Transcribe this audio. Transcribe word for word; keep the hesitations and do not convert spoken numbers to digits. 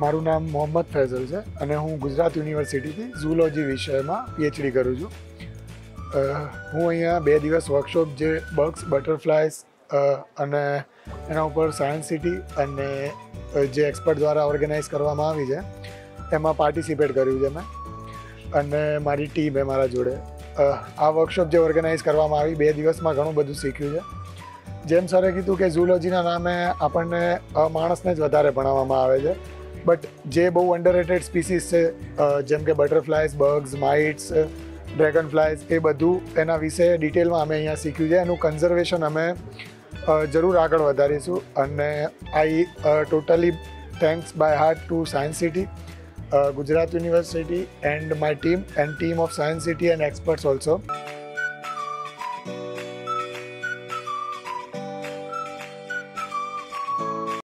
મારું નામ મોહમ્મદ ફૈઝલ છે અને હું ગુજરાત યુનિવર્સિટીથી ઝૂલોજી વિષયમાં પીએચડી કરું છું. હું અહીંયા બે દિવસ વર્કશોપ જે બગ્સ, બટરફ્લાયઝ અને એના ઉપર સાયન્સ સિટી અને જે એક્સપર્ટ દ્વારા ઓર્ગેનાઇઝ કરવામાં આવી છે એમાં પાર્ટિસિપેટ કર્યું છે મેં અને મારી ટીમ એ મારા જોડે. આ વર્કશોપ જે ઓર્ગેનાઇઝ કરવામાં આવી બે દિવસમાં ઘણું બધું શીખ્યું છે. જેમ સરે કીધું કે ઝૂલોજીના નામે આપણને માણસને જ વધારે ભણાવવામાં આવે છે, બટ જે બહુ અંડરરેટેડ સ્પીસીસ છે જેમ કે બટરફ્લાયઝ, બગ્સ, માઇટ્સ, ડ્રેગન ફ્લાયઝ, એ બધું એના વિશે ડિટેલમાં અમે અહીંયા શીખ્યું છે. એનું કન્ઝર્વેશન અમે જરૂર આગળ વધારીશું અને I totally thanks by heart to science city, Gujarat university and my team and team of science city and experts also.